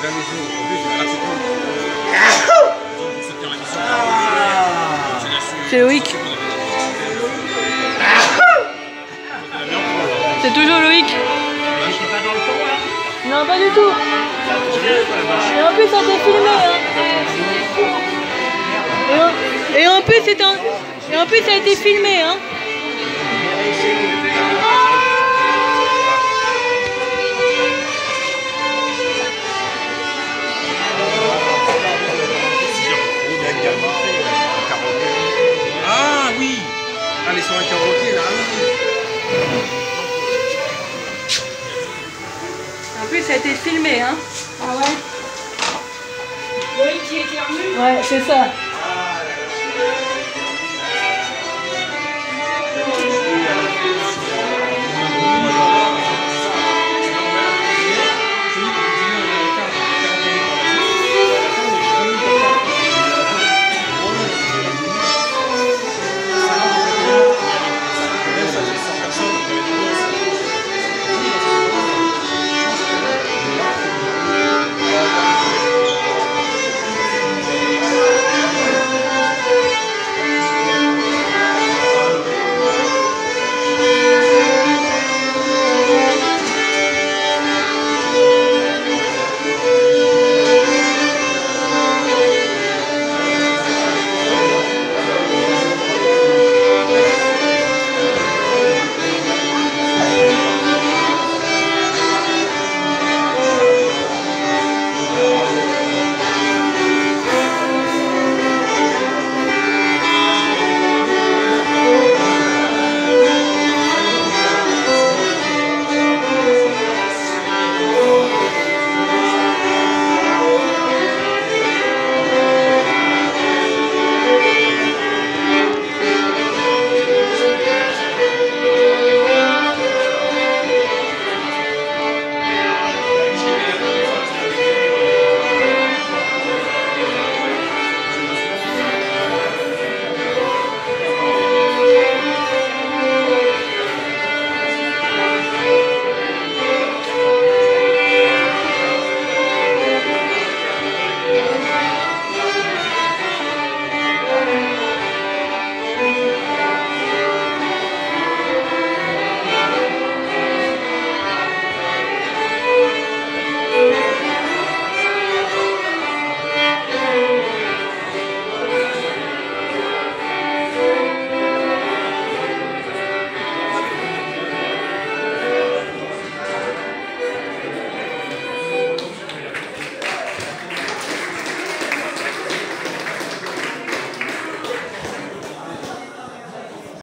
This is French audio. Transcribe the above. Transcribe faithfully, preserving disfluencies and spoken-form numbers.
la maison. En plus, c'est gratuitement. Pour soutenir l'émission. C'est Loïc. C'est toujours Loïc. Non, pas du tout. Et en plus, ça t'est filmé. Hein. Et, en... Et en plus, c'est un... Et en plus, ça a été filmé. Hein. Ah oui. Ah, les soirées karaoké là, oui. En plus, ça a été filmé, hein. Ah ouais. Loïc qui éternue. Ouais, c'est ça.